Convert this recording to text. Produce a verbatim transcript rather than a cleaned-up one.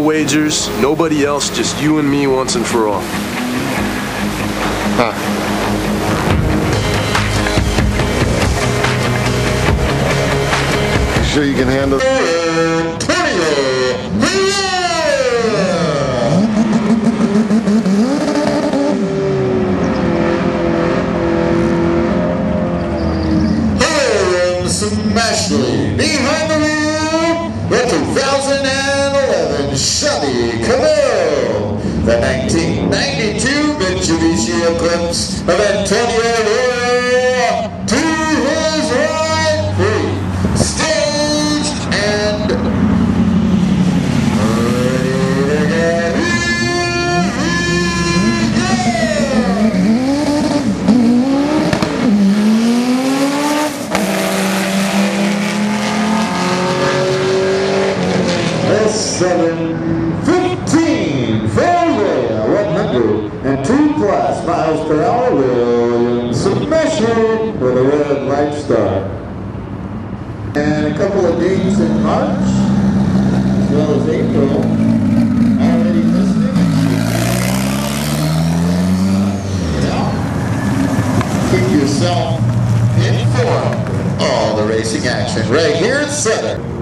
wagers, nobody else, just you and me once and for all. Huh. You sure you can handle Ashley behind the wheel, the two thousand eleven Chevy Camaro, the nineteen ninety-two Mitsubishi Eclipse of Antonio Arroyo to his right free, stage and ready to get seven fifteen Fairway one hundred two plus miles per hour Williams Submission with a red light star. And a couple of dates in March as well as April already listed. Yeah. Keep yourself informed. All the racing action right here at Southern.